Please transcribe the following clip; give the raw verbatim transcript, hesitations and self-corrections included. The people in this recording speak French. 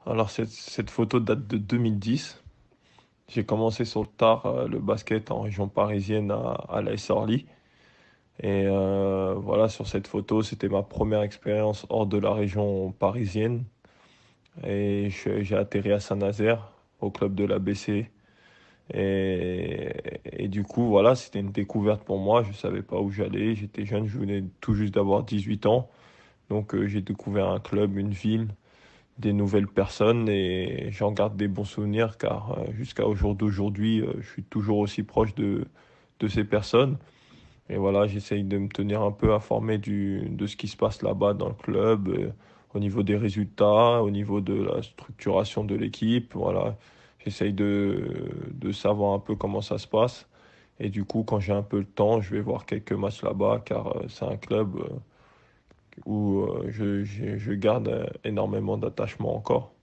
Alors cette, cette photo date de deux mille dix. J'ai commencé sur le tard euh, le basket en région parisienne à, à l'A S Orly. Et euh, voilà, sur cette photo, c'était ma première expérience hors de la région parisienne. Et je- j'ai atterri à Saint-Nazaire, au club de l'A B C. Et, et du coup, voilà, c'était une découverte pour moi. Je savais pas où j'allais. J'étais jeune, je venais tout juste d'avoir dix-huit ans. Donc euh, j'ai découvert un club, une ville, des nouvelles personnes et j'en garde des bons souvenirs car euh, jusqu'à au jour d'aujourd'hui, euh, je suis toujours aussi proche de, de ces personnes. Et voilà, j'essaye de me tenir un peu informé du, de ce qui se passe là-bas dans le club, euh, au niveau des résultats, au niveau de la structuration de l'équipe. Voilà, j'essaye de, de savoir un peu comment ça se passe. Et du coup, quand j'ai un peu le temps, je vais voir quelques matchs là-bas car euh, c'est un club euh, où euh, je, je je garde euh, énormément d'attachement encore.